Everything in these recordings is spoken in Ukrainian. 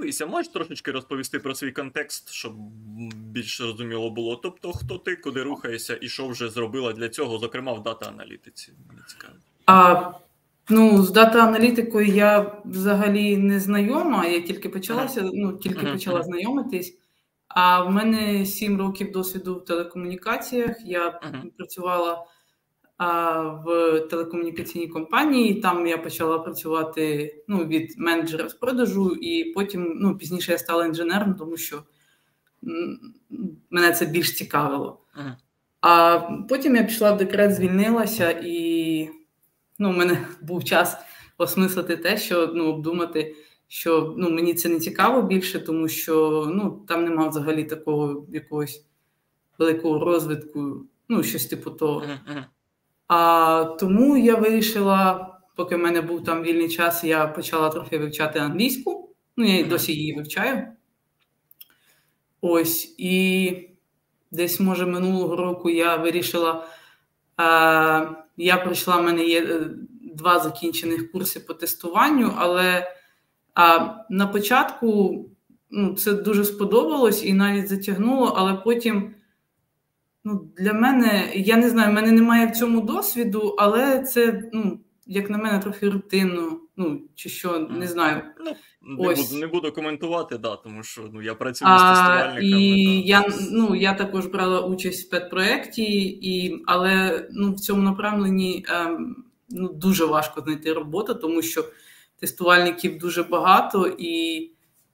дивися, можеш трошечки розповісти про свій контекст, щоб більш зрозуміло було? Тобто, хто ти, куди рухаєшся і що вже зробила для цього, зокрема в дата-аналітиці? Мені цікаво. З дата-аналітикою я взагалі не знайома, я тільки почалася, почала знайомитись. А в мене 7 років досвіду в телекомунікаціях. Я працювала в телекомунікаційній компанії, там я почала працювати від менеджера з продажу, і потім, пізніше я стала інженером, тому що мене це більш цікавило. А потім я пішла в декрет, звільнилася, і в мене був час осмислити те, що обдумати, що мені це не цікаво більше, тому що там нема взагалі такого якогось великого розвитку, щось типу того. Тому я вирішила, поки в мене був там вільний час, я почала трохи вивчати англійську. Я і досі її вивчаю. Ось, і десь, може, минулого року я вирішила, я пройшла, в мене є 2 закінчених курси по тестуванню, але на початку це дуже сподобалось і навіть затягнуло, але потім для мене, я не знаю, в мене немає в цьому досвіду, але це, як на мене, трохи рутинно, чи що, не знаю. Не буду коментувати, тому що я працюю з тестувальниками. І я також брала участь в педпроєкті, але в цьому направленні дуже важко знайти роботу, тому що тестувальників дуже багато і,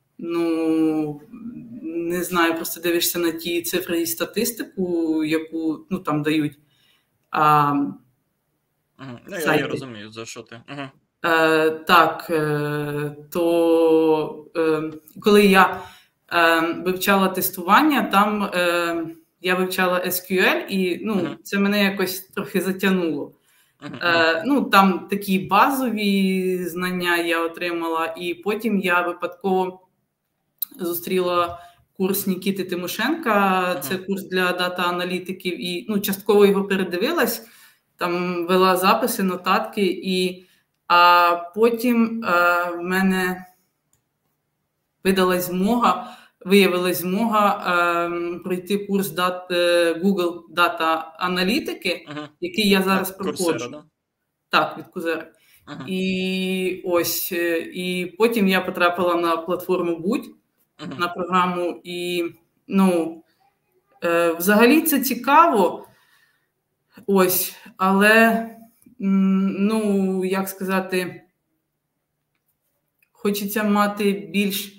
не знаю, просто дивишся на ті цифри і статистику, яку там дають сайти. Я розумію, за що ти. То коли я вивчала тестування, там я вивчала SQL, і це мене якось трохи затягнуло. Там такі базові знання я отримала, і потім я випадково зустріла курс Нікіти Тимошенка, це курс для дата-аналітиків, і частково його передивилась, там вела записи, нотатки, а потім в мене виявилась змога пройти курс Google Data аналітики, який я зараз проходжу. Да? Так, від Coursera. І потім я потрапила на платформу Будь, на програму, і, взагалі це цікаво, але, як сказати, хочеться мати більш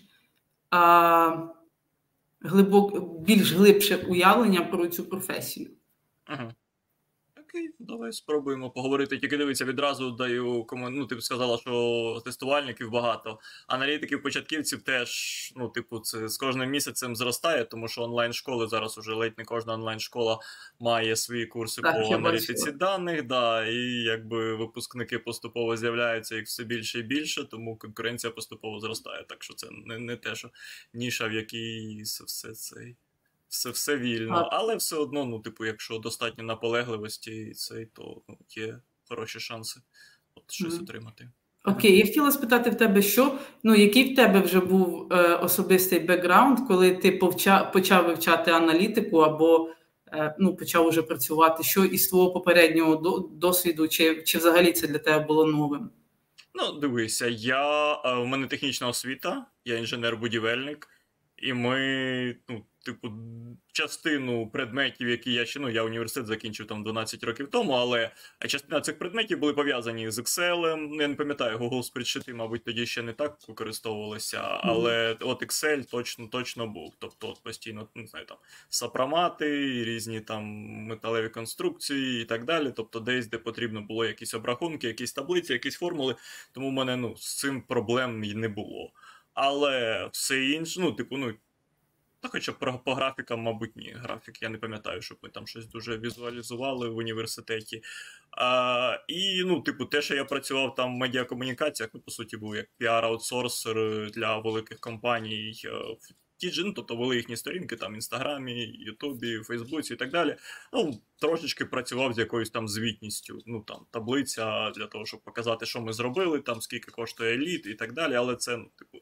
глибше уявлення про цю професію. Окей, давай спробуємо поговорити. Тільки дивіться, відразу даю коментар. Ти сказала, що тестувальників багато. Аналітиків-початківців теж, це з кожним місяцем зростає, тому що онлайн-школи зараз уже ледь не кожна онлайн-школа має свої курси по аналітиці даних, і випускники поступово з'являються їх все більше і більше, тому конкуренція поступово зростає. Так що це не те, що ніша, в якій все вільно, але все одно, якщо достатньо наполегливості, то є хороші шанси щось отримати. Окей, я хотіла спитати в тебе, який в тебе вже був особистий бекграунд, коли ти почав вивчати аналітику або почав уже працювати, що із твого попереднього досвіду, чи взагалі це для тебе було новим? Дивися, в мене технічна освіта, я інженер-будівельник, і ми, частину предметів, які я університет закінчив там 12 років тому, але частина цих предметів були пов'язані з Excel. Я не пам'ятаю, Google спредшити, мабуть, тоді ще не так використовувалося, але Excel точно був. Тобто постійно, сопромати, різні там металеві конструкції і так далі. Тобто десь, де потрібно було якісь обрахунки, якісь таблиці, якісь формули. Тому в мене, з цим проблем не було. Але все інше, хоча по графікам, мабуть, ні. Графік, я не пам'ятаю, щоб ми там щось дуже візуалізували в університеті. І, те, що я працював там в медіакомунікаціях, по суті, був як піар-аутсорсер для великих компаній в TG, тобто вели їхні сторінки там в Інстаграмі, Ютубі, Фейсбуці і так далі. Трошечки працював з якоюсь там звітністю, таблиця для того, щоб показати, що ми зробили, там скільки коштує лід і так далі, але це,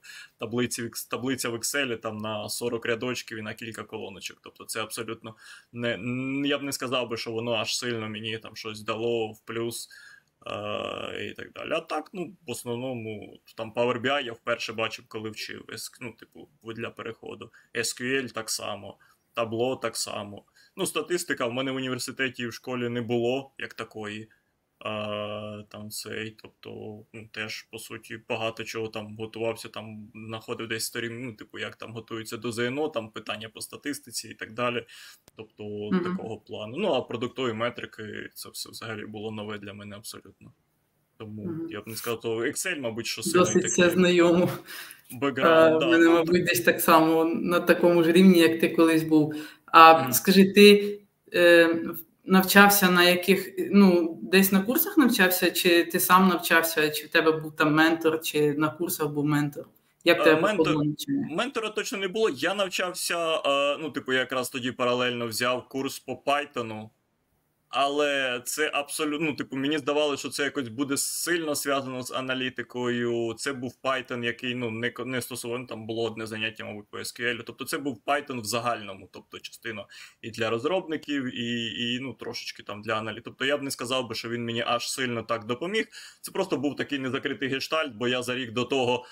таблиця в Excel там на 40 рядочків і на кілька колоночок. Тобто це абсолютно я б не сказав би, що воно аж сильно мені там щось дало в плюс. І так далі. А так, в основному, там Power BI я вперше бачив, коли вчив, для переходу. SQL так само, Tableau так само. Статистика в мене в університеті і в школі не було, як такої. Тобто, теж, по суті, багато чого там готувався, там знаходив десь сторін, як там готуються до ЗНО, там питання по статистиці і так далі. Тобто, такого плану. А продуктові метрики, це все взагалі було нове для мене абсолютно. Тому, я б не сказав, то Excel, мабуть, що сильний такий. Досить це знайомо. Бекграунд, в мене, мабуть, десь так само на такому ж рівні, як ти колись був. Скажи, ти навчався на яких, десь на курсах навчався, чи ти сам навчався, чи в тебе був там ментор, чи на курсах був ментор? Як тебе проходило навчання? Ментора точно не було. Я навчався, я якраз тоді паралельно взяв курс по Python, але це абсолютно, мені здавалося, що це якось буде сильно зв'язано з аналітикою. Це був Python, який, не стосовно, там було одне заняття, мабуть, по SQL. Тобто це був Python в загальному, тобто частина і для розробників, і трошечки там для аналітики. Тобто я б не сказав би, що він мені аж сильно так допоміг. Це просто був такий незакритий гештальт, бо я за рік до того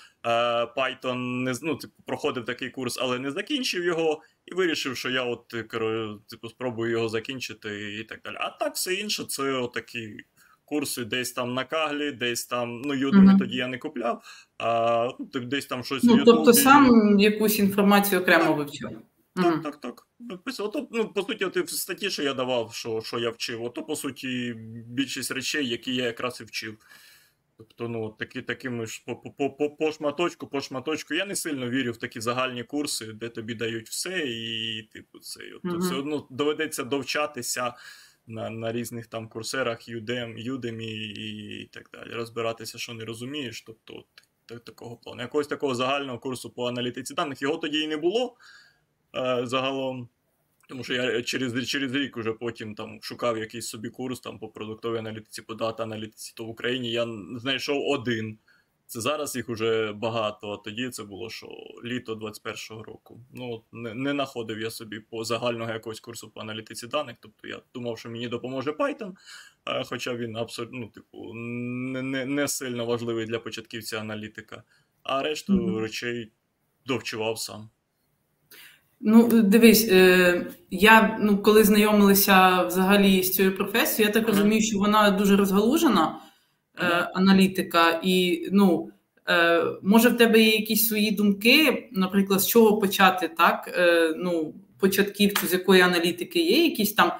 Python проходив такий курс, але не закінчив його. І вирішив, що я спробую його закінчити і так далі. А так все інше, це отакі курси десь там на Каглі, десь там, Udemy тоді я не купляв, а десь там щось в Ютубі. Тобто сам якусь інформацію окремо вивчив? Так. По суті, в статті, що я давав, що я вчив, по суті, більшість речей, які я якраз і вчив. Тобто, такими ж по шматочку. Я не сильно вірю в такі загальні курси, де тобі дають все, і все одно доведеться довчатися на різних там курсерах, Udemy і так далі. Розбиратися, що не розумієш, тобто такого плану. Якогось такого загального курсу по аналітиці даних, його тоді і не було загалом. Тому що я через рік уже потім там шукав якийсь собі курс там по продуктовій аналітиці, по дата-аналітиці, то в Україні я знайшов один. Це зараз їх уже багато, а тоді це було, що літо 21-го року. Не знаходив я собі по загального якогось курсу по аналітиці даних, тобто я думав, що мені допоможе Python, хоча він абсолютно, не сильно важливий для початківця аналітика, а решту речей довчував сам. Дивись, я, коли знайомилася взагалі з цією професією, я так розумію, що вона дуже розгалужена, аналітика, і, може в тебе є якісь свої думки, наприклад, з чого почати, так, початківцю, з якої аналітики є якісь там,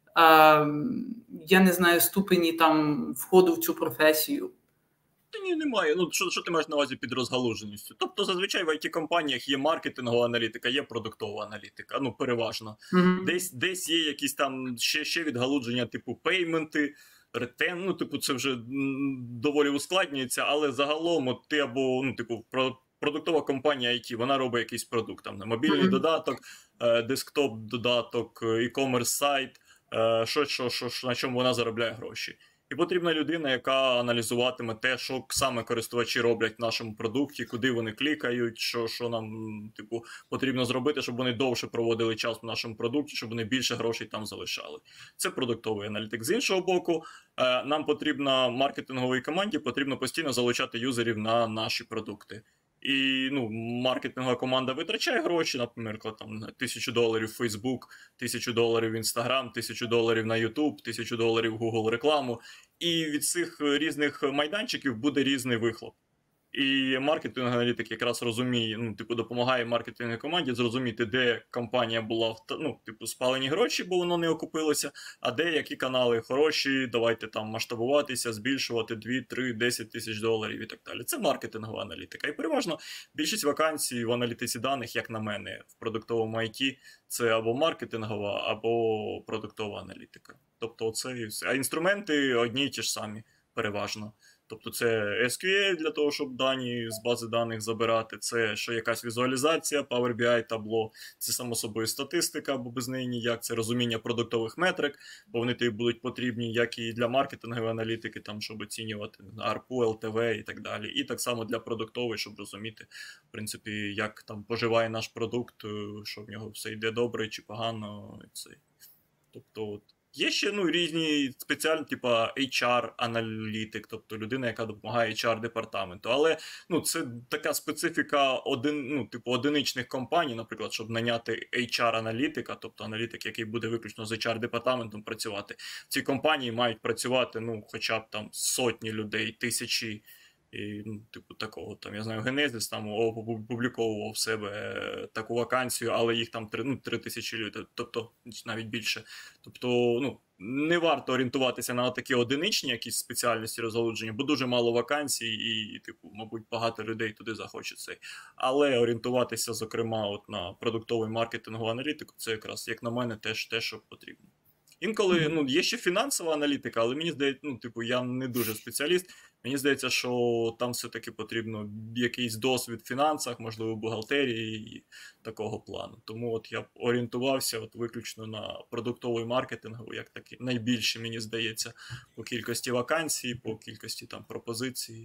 я не знаю, ступені там входу в цю професію? Ні, немає. Що ти маєш на увазі під розгалуженістю? Тобто, зазвичай в IT-компаніях є маркетингова аналітика, є продуктова аналітика, переважно. Десь є якісь там ще відгалудження, типу пейменти, ретен, це вже доволі ускладнюється, але загалом ти або, продуктова компанія IT, вона робить якийсь продукт, там, мобільний додаток, десктоп-додаток, e-commerce сайт, на чому вона заробляє гроші. І потрібна людина, яка аналізуватиме те, що саме користувачі роблять в нашому продукті, куди вони клікають, що нам потрібно зробити, щоб вони довше проводили час в нашому продукті, щоб вони більше грошей там залишали. Це продуктовий аналітик. З іншого боку, нам потрібно, маркетинговій команді, потрібно постійно залучати юзерів на наші продукти. І маркетингова команда витрачає гроші, наприклад, там $1000 в Facebook, $1000 в Instagram, $1000 на YouTube, $1000 в Google рекламу. І від цих різних майданчиків буде різний вихлоп. І маркетинг-аналітик якраз розуміє, допомагає маркетинговій команді зрозуміти, де компанія була, спалені гроші, бо воно не окупилося, а де які канали хороші, давайте там масштабуватися, збільшувати 2, 3, 10 тисяч доларів і так далі. Це маркетингова аналітика. І переважно більшість вакансій в аналітиці даних, як на мене, в продуктовому IT, це або маркетингова, або продуктова аналітика. Тобто це і все. А інструменти одні й ті ж самі, переважно. Тобто це SQL для того, щоб дані з бази даних забирати, це що якась візуалізація, Power BI, табло, це само собою статистика, бо без неї ніяк, це розуміння продуктових метрик, бо вони тобі будуть потрібні як і для маркетингової аналітики, там, щоб оцінювати ARPU, LTV і так далі. І так само для продуктової, щоб розуміти, в принципі, як там поживає наш продукт, що в нього все йде добре чи погано. Тобто, от. Є ще різні спеціальні, типа HR-аналітик, тобто людина, яка допомагає HR-департаменту. Але це така специфіка одиничних компаній, наприклад, щоб наняти HR-аналітика, тобто аналітик, який буде виключно з HR-департаментом працювати. Ці компанії мають працювати хоча б там сотні людей, тисячі. І, такого, там, я знаю, Генезіс там опубліковував в себе таку вакансію, але їх там 3 тисячі людей, тобто навіть більше. Тобто, не варто орієнтуватися на такі одиничні якісь спеціальності розгалудження, бо дуже мало вакансій і, мабуть, багато людей туди захоче цей. Але орієнтуватися, зокрема, от на продуктовий маркетингову аналітику, це якраз, як на мене, теж те, що потрібно. Інколи, є ще фінансова аналітика, але мені здається, я не дуже спеціаліст. Мені здається, що там все-таки потрібно якийсь досвід в фінансах, можливо, бухгалтерії і такого плану. Тому от я орієнтувався виключно на продуктовий маркетинг, як такий найбільше, мені здається, по кількості вакансій, по кількості там пропозицій.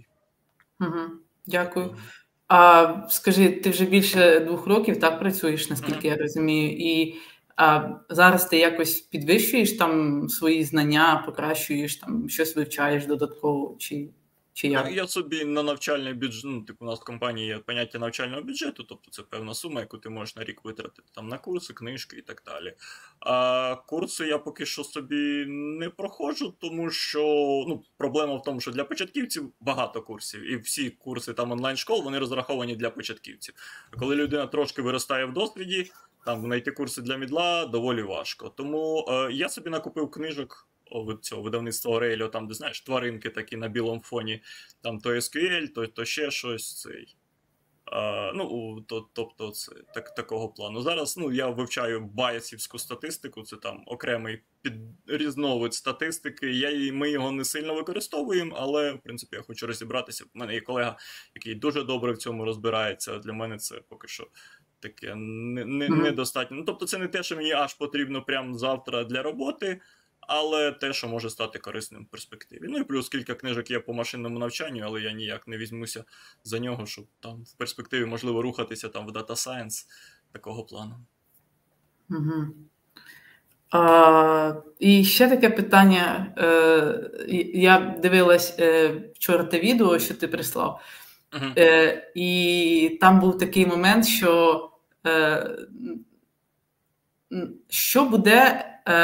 Дякую. А скажи, ти вже більше 2 років так працюєш, наскільки я розумію, і зараз ти якось підвищуєш там свої знання, покращуєш, там щось вивчаєш додатково, чи як? Я собі на навчальний бюджет, у нас в компанії є поняття навчального бюджету, тобто це певна сума, яку ти можеш на рік витратити там на курси, книжки і так далі. А курси я поки що собі не проходжу, тому що проблема в тому, що для початківців багато курсів, і всі курси там онлайн-школ, вони розраховані для початківців. А коли людина трошки виростає в досвіді, там знайти курси для мідла доволі важко. Тому я собі накупив книжок від цього видавництва Aurelio, там, де, знаєш, тваринки такі на білому фоні, там то SQL, то ще щось. Тобто це такого плану. Зараз я вивчаю байасівську статистику, це там окремий різновид статистики. Ми його не сильно використовуємо, але, в принципі, я хочу розібратися. У мене є колега, який дуже добре в цьому розбирається. Для мене це поки що таке недостатньо. Тобто це не те, що мені аж потрібно прямо завтра для роботи, але те, що може стати корисним в перспективі. І плюс кілька книжок є по машинному навчанню, але я ніяк не візьмуся за нього, щоб там в перспективі можливо рухатися там в Data Science такого плану. І ще таке питання. Я дивилась вчора те відео, що ти прислав. І там був такий момент, що буде,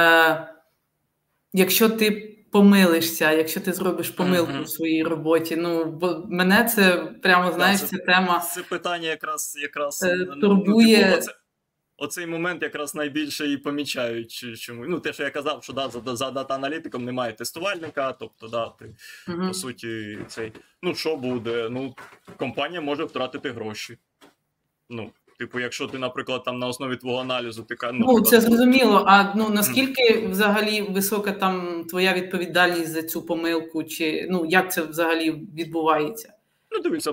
якщо ти помилишся, якщо ти зробиш помилку в своїй роботі. Бо мене це прямо, знаєш, ця тема... Це питання якраз турбує... Оцей момент якраз найбільше і помічають. Чому? Те, що я казав, що за дата-аналітиком немає тестувальника, тобто, ти, по суті, що буде? Компанія може втратити гроші. Якщо ти, наприклад, там на основі твого аналізу... це зрозуміло. А наскільки взагалі висока там твоя відповідальність за цю помилку? Чи, як це взагалі відбувається? Дивіться,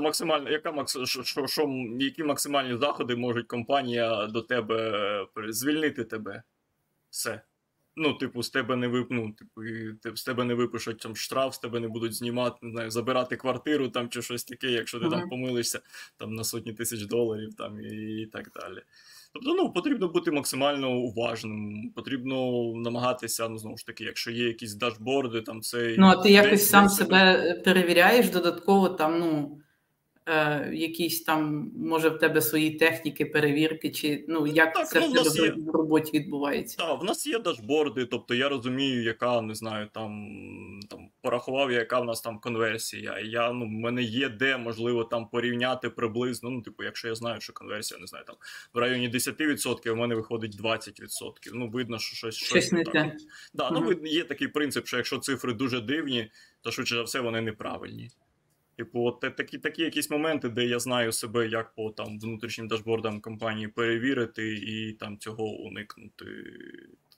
які максимальні заходи може компанія до тебе звільнити тебе. Все. З тебе не випишуть там штраф, з тебе не будуть знімати, не знаю, забирати квартиру там чи щось таке, якщо ти там помилишся там на сотні тисяч доларів там і так далі. Тобто, потрібно бути максимально уважним, потрібно намагатися, знову ж таки, якщо є якісь дашборди, там це... а ти якось сам себе перевіряєш додатково, там, якісь там, може в тебе свої техніки, перевірки, чи, як це в тебе в роботі відбувається? Так, в нас є дашборди, тобто я розумію, яка, не знаю, там порахував, яка в нас там конверсія, в мене є де, можливо, там порівняти приблизно, якщо я знаю, що конверсія, не знаю, там в районі 10%, в мене виходить 20%, видно, що щось не так. Є такий принцип, що якщо цифри дуже дивні, то швидше за все вони неправильні. Такі якісь моменти, де я знаю себе, як по там внутрішнім дашбордам компанії перевірити і там цього уникнути.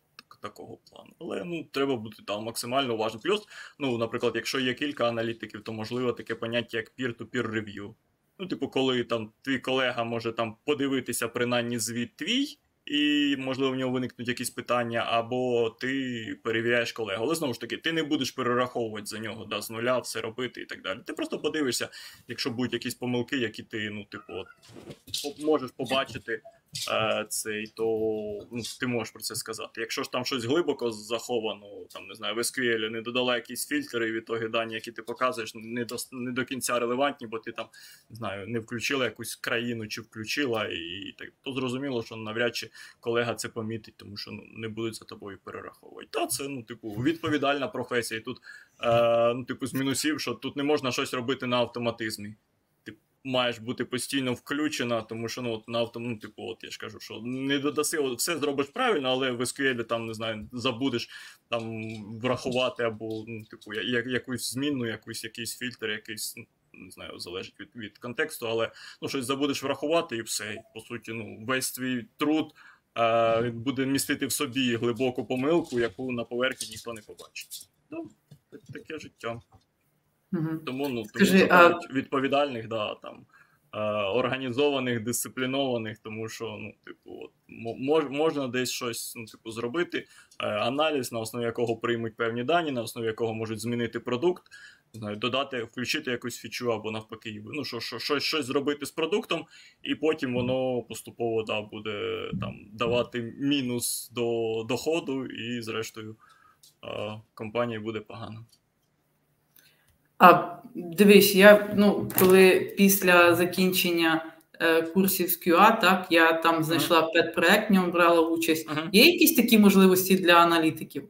такого плану. Але ну, треба бути там максимально уважним. Плюс, ну, наприклад, якщо є кілька аналітиків, то можливо таке поняття, як peer-to-peer review. Ну, типу, коли там твій колега може там подивитися принаймні звіт твій, і, можливо, в нього виникнуть якісь питання, або ти перевіряєш колегу. Але, знову ж таки, ти не будеш перераховувати за нього, да, з нуля все робити і так далі. Ти просто подивишся, якщо будуть якісь помилки, які ти, ну, типу, можеш побачити, то ну, ти можеш про це сказати. Якщо ж там щось глибоко заховано, там, не знаю, в SQL не додала якісь фільтри, і в ітогі дані, які ти показуєш, не до кінця релевантні, бо ти там, не знаю, не включила якусь країну чи включила, і так, то зрозуміло, що навряд чи колега це помітить, тому що ну, не будуть за тобою перераховувати. Та це, ну, типу, відповідальна професія. І тут, ну, типу, з мінусів, що тут не можна щось робити на автоматизмі. Маєш бути постійно включена, тому що ну, на ну, типу, от я ж кажу, що не додаси, все зробиш правильно, але в SQL там, не знаю, забудеш там врахувати або, ну, типу, якусь змінну, якийсь фільтр, якийсь, ну, не знаю, залежить від контексту, але ну, щось забудеш врахувати і все. І, по суті, ну, весь твій труд буде містити в собі глибоку помилку, яку на поверхні ніхто не побачить. Ну, таке життя. Тому, ну, Скажи, відповідальних, да, там, організованих, дисциплінованих, тому що, ну, типу, от, можна десь щось, ну, типу, зробити, аналіз, на основі якого приймуть певні дані, на основі якого можуть змінити продукт, не знаю, додати, включити якусь фічу або навпаки, ну, щось зробити з продуктом, і потім воно поступово, да, буде там давати мінус до доходу, і зрештою компанії буде погано. Дивись, я, ну, коли після закінчення курсів з QA, так, я там знайшла пет-проект, в ньому брала участь. Є якісь такі можливості для аналітиків?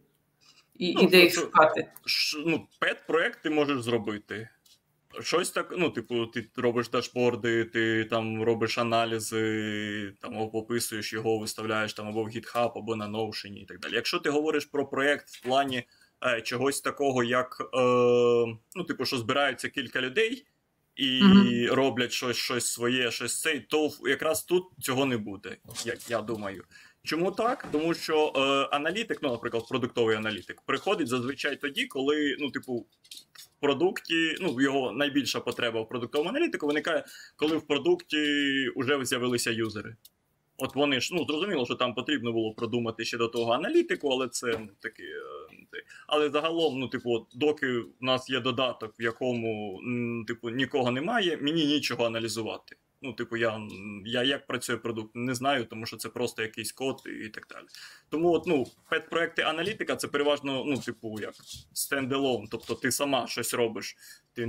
І де їх шукати? Ну, пет-проект ти можеш зробити. Щось так, ну, типу, ти робиш дашборди, ти там робиш аналізи, там описуєш його, виставляєш там або в GitHub, або на Notion і так далі. Якщо ти говориш про проект в плані чогось такого, як, ну, типу, що збираються кілька людей і роблять щось своє, щось цей, то якраз тут цього не буде, як я думаю. Чому так? Тому що аналітик, ну, наприклад, продуктовий аналітик, приходить зазвичай тоді, коли, ну, типу, в продукті, ну, його найбільша потреба в продуктовому аналітику виникає, коли в продукті вже з'явилися юзери. От вони ж, ну, зрозуміло, що там потрібно було продумати ще до того аналітику, але це, ну, таке. Але загалом, ну, типу, от, доки в нас є додаток, в якому, типу, нікого немає, мені нічого аналізувати. Ну, типу, я як працює продукт, не знаю, тому що це просто якийсь код і так далі. Тому, от, ну, пет-проекти аналітика, це переважно, ну, типу, як стендалон, тобто ти сама щось робиш. Ти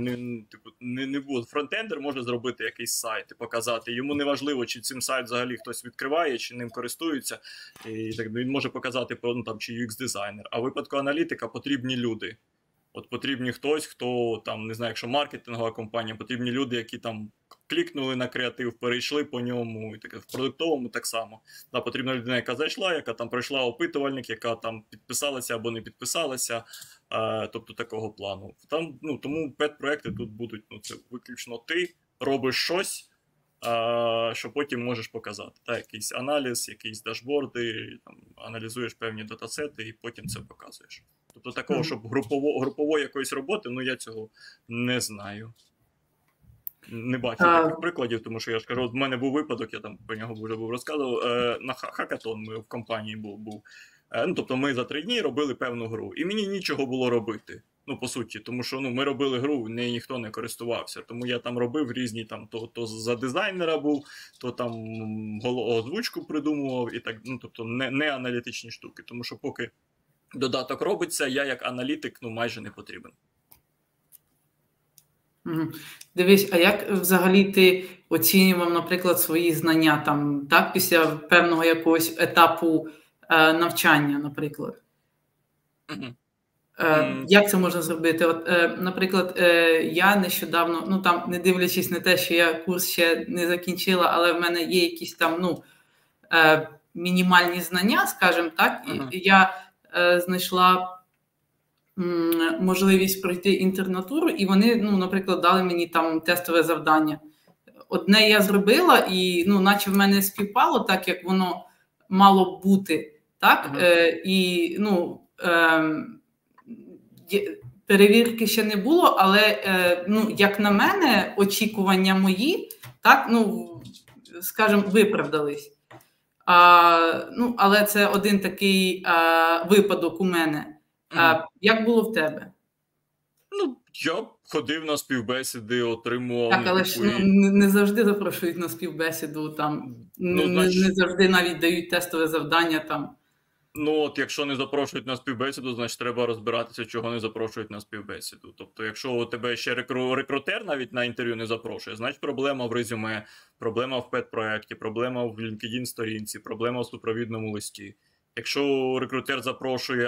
не буде. Фронтендер може зробити якийсь сайт і показати. Йому не важливо, чи цим сайт взагалі хтось відкриває, чи ним користується. І так, він може показати, ну, там, чи UX-дизайнер. А в випадку аналітика потрібні люди. От потрібні хтось, хто там, не знаю, якщо маркетингова компанія, потрібні люди, які там клікнули на креатив, перейшли по ньому, і таке в продуктовому так само. Да, потрібна людина, яка зайшла, яка там пройшла опитувальник, яка там підписалася або не підписалася, тобто такого плану. Там, ну, тому пет-проекти тут будуть, ну, це виключно ти робиш щось, що потім можеш показати. Так, якийсь аналіз, якісь дашборди, там, аналізуєш певні датасети і потім це показуєш. Тобто такого, щоб групової якоїсь роботи, ну, я цього не знаю. Не бачу таких прикладів, тому що я ж кажу, в мене був випадок, я там про нього вже був розказував, на хакатон ми в компанії був. Ну, тобто ми за 3 дні робили певну гру, і мені нічого було робити. Ну, по суті, тому що, ну, ми робили гру, нею ніхто не користувався. Тому я там робив різні, там, то за дизайнера був, то там озвучку придумував, і так, ну, тобто не аналітичні штуки. Тому що поки додаток робиться, я як аналітик, ну, майже не потрібен. Дивись, а як взагалі ти оцінював, наприклад, свої знання там, так, після певного якогось етапу навчання, наприклад? Як це можна зробити? От, наприклад, я нещодавно, ну, там, не дивлячись на те, що я курс ще не закінчила, але в мене є якісь там, ну, мінімальні знання, скажімо так, і я знайшла можливість пройти інтернатуру, і вони, ну, наприклад, дали мені там тестове завдання. Одне я зробила, і, ну, наче в мене співпало так, як воно мало б бути. так? І, ну, перевірки ще не було, але, ну, як на мене, очікування мої, так, ну, скажімо, виправдались. Ну, але це один такий випадок у мене. Як було в тебе? Ну, я ходив на співбесіди, отримував... Так, але ж не завжди запрошують на співбесіду, там, не завжди навіть дають тестове завдання там. Ну, от якщо не запрошують на співбесіду, значить треба розбиратися, чого не запрошують на співбесіду. Тобто, якщо у тебе ще рекрутер навіть на інтерв'ю не запрошує, значить проблема в резюме, проблема в педпроекті, проблема в LinkedIn-сторінці, проблема в супровідному листі. Якщо рекрутер запрошує,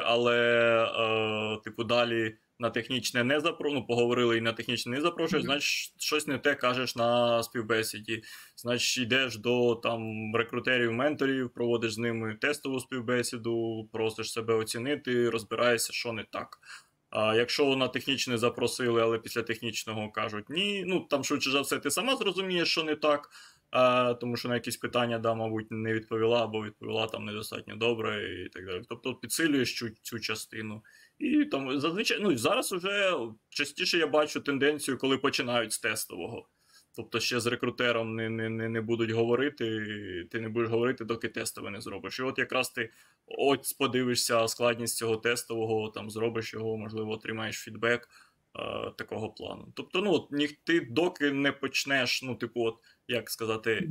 але, типу, далі на технічне не запрошує, ну, поговорили і на технічне не запрошує, значить щось не те кажеш на співбесіді. Значить, йдеш до там рекрутерів-менторів, проводиш з ними тестову співбесіду, просиш себе оцінити, розбираєшся, що не так. А якщо на технічне запросили, але після технічного кажуть ні, ну там швидше за все ти сама зрозумієш, що не так, тому що на якісь питання, да, мабуть, не відповіла, або відповіла там недостатньо добре і так далі. Тобто підсилюєш цю частину. І там зазвичай, ну зараз вже частіше я бачу тенденцію, коли починають з тестового. Тобто ще з рекрутером не будуть говорити, ти не будеш говорити, доки тестове не зробиш. І от якраз ти ось подивишся складність цього тестового, там зробиш його, можливо, отримаєш фідбек такого плану. Тобто, ну, от, ти доки не почнеш, ну, типу, от, як сказати,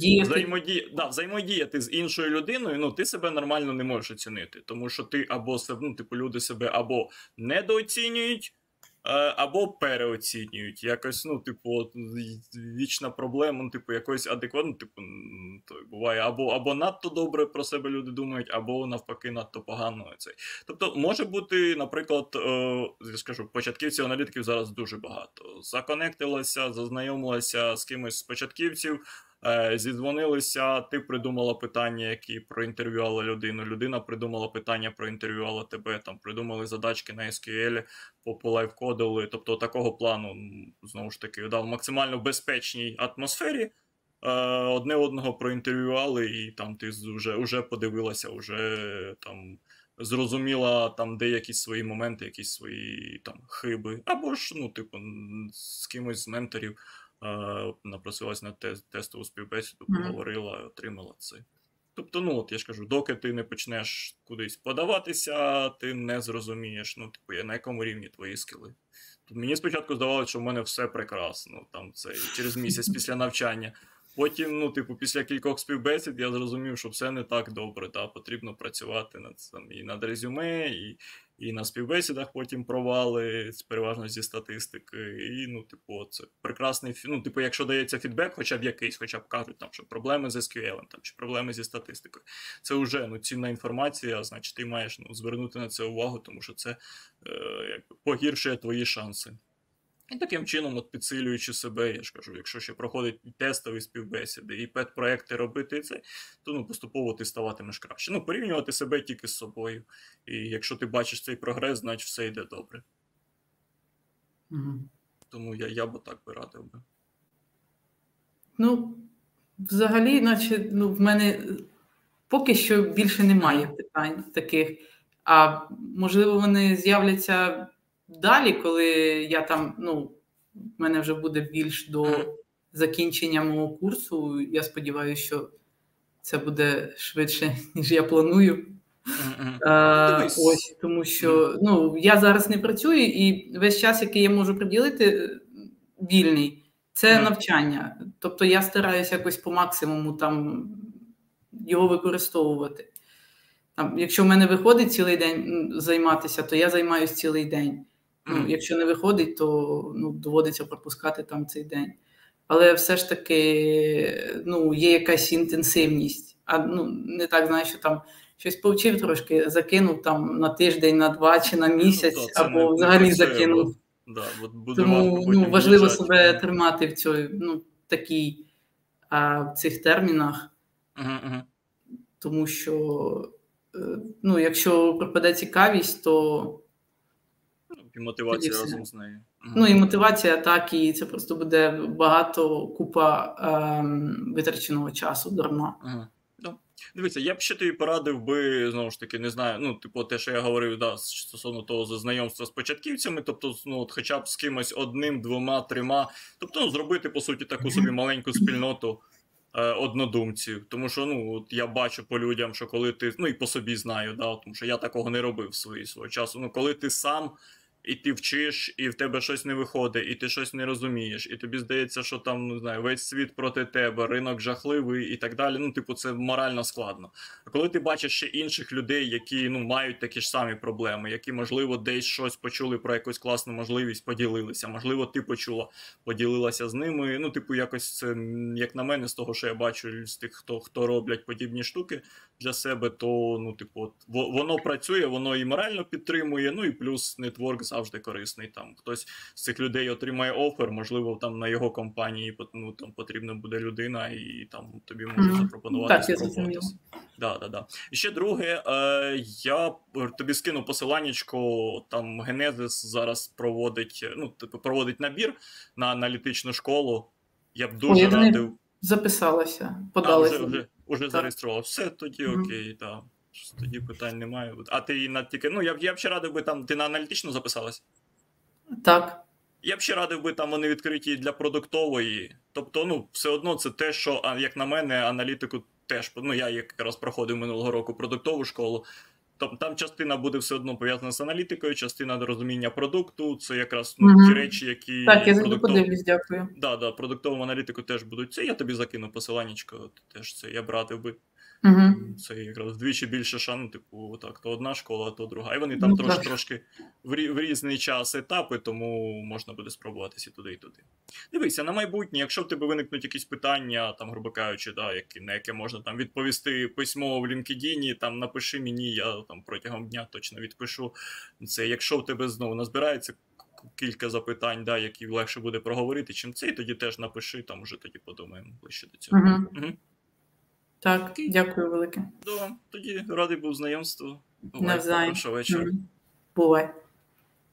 взаємодіяти з іншою людиною, ну, ти себе нормально не можеш оцінити. Тому що ти або, ну, типу, люди себе або недооцінюють, або переоцінюють. Якось, ну, типу, от, вічна проблема, ну, типу, якось адекватно, типу, то буває, або надто добре про себе люди думають, або навпаки надто погано. Тобто, може бути, наприклад, я скажу, початківців-аналітиків зараз дуже багато. Законектилася, зазнайомилася з кимось з початківців, зідзвонилися, ти придумала питання, які проінтерв'ювала людину, людина придумала питання, проінтерв'ювала тебе, там придумали задачки на SQL, полайфкодили, тобто такого плану, знову ж таки, в максимально безпечній атмосфері, одне одного проінтерв'ювали, і там ти вже подивилася, вже там зрозуміла там деякі свої моменти, якісь свої там хиби, або ж, ну, типу, з кимось з менторів напросилась на тестову співбесіду, поговорила, отримала це. Тобто, ну, от я ж кажу, доки ти не почнеш кудись подаватися, ти не зрозумієш, ну, типу, на якому рівні твої скіли. Тобто, мені спочатку здавалося, що в мене все прекрасно, там, це через місяць після навчання. Потім, ну, типу, після кількох співбесід я зрозумів, що все не так добре, та, потрібно працювати і над резюме, і на співбесідах потім провали, переважно зі статистики, і, ну, типу, це прекрасний, ну, типу, якщо дається фідбек, хоча б якийсь, хоча б кажуть, там, що проблеми з SQL, там, чи проблеми зі статистикою, це вже, ну, цінна інформація, значить, ти маєш, ну, звернути на це увагу, тому що це якби погіршує твої шанси. І таким чином, от підсилюючи себе, я ж кажу, якщо ще проходить тестові співбесіди і педпроекти робити це, то, ну, поступово ти ставатимеш краще. Ну, порівнювати себе тільки з собою. І якщо ти бачиш цей прогрес, значить все йде добре. Тому я б так би радив би. Ну, взагалі, наче, ну, в мене поки що більше немає питань таких. А можливо, вони з'являться далі, коли я там, ну, в мене вже буде більш до закінчення мого курсу. Я сподіваюся, що це буде швидше, ніж я планую. Ось, тому що, ну, я зараз не працюю, і весь час, який я можу приділити, вільний, це навчання. Тобто я стараюся якось по максимуму там його використовувати. Там, якщо в мене виходить цілий день займатися, то я займаюся цілий день. Ну, якщо не виходить, то, ну, доводиться пропускати там цей день. Але все ж таки, ну, є якась інтенсивність. А, ну, не так, знаєш, що там щось повчив трошки, закинув там на тиждень, на 2 чи на місяць, або взагалі закинув. Тому, ну, важливо себе тримати в цій, ну, в цих термінах. Тому що, ну, якщо пропаде цікавість, то... І мотивація разом з нею. Ну, і мотивація, так, і це просто буде купа витраченого часу дарма. Дивіться, я б ще тобі порадив би, знову ж таки, не знаю, ну, типу, те, що я говорив, да, стосовно того знайомства з початківцями, тобто, ну, от хоча б з кимось одним, двома, трьома, тобто, ну, зробити, по суті, таку собі маленьку спільноту однодумців. Тому що, ну, от я бачу по людям, що коли ти, ну, і по собі знаю, да, тому що я такого не робив свого часу, ну, коли ти сам, і ти вчиш, і в тебе щось не виходить, і ти щось не розумієш, і тобі здається, що там, не знаю, весь світ проти тебе, ринок жахливий і так далі. Ну, типу, це морально складно. А коли ти бачиш ще інших людей, які, ну, мають такі ж самі проблеми, які, можливо, десь щось почули про якусь класну можливість, поділилися, можливо, ти почула, поділилася з ними. Ну, типу, якось це, як на мене, з того, що я бачу з тих, хто роблять подібні штуки для себе, то, ну, типу, от, воно працює, воно і морально підтримує, ну, і плюс нетворк завжди корисний. Там хтось з цих людей отримає офер, можливо, там на його компанії, ну, там потрібна буде людина, і там тобі можуть запропонувати спробуватися. Да. І ще друге, я тобі скину посиланнячко, там Генезис зараз проводить, ну, типу, проводить набір на аналітичну школу. Я б дуже радив. Записалася, подалася. Уже зареєстрував. Все, тоді окей, так. Тоді питань немає. А ти тільки, ну, я б ще радив би там, ти на аналітичну записалась? Так. Я б ще радив би там, вони відкриті для продуктової. Тобто, ну, все одно це те, що, як на мене, аналітику теж, ну, я якраз проходив минулого року продуктову школу, там частина буде все одно пов'язана з аналітикою, частина до розуміння продукту, це якраз, ну, ті речі, які... Так, я завжди подивлюсь, дякую. Да, продуктову аналітику теж будуть. Це я тобі закину посиланнячко, теж це я б радив би. Це якраз вдвічі більше шану, типу, так, то одна школа, то друга. І вони там трошки в різний час етапи, тому можна буде спробуватися і туди, і туди. Дивися, на майбутнє, якщо в тебе виникнуть якісь питання, там, грубо кажучи, да, на яке можна там відповісти письмово в LinkedIn, там напиши мені, я там протягом дня точно відпишу. Це якщо в тебе знову назбирається кілька запитань, да, які легше буде проговорити, чим це, і тоді теж напиши, там вже тоді подумаємо ближче до цього. Так, дякую велике. Да, тоді радий був знайомству. Навзаєм. Хорошого вечора. Бувай.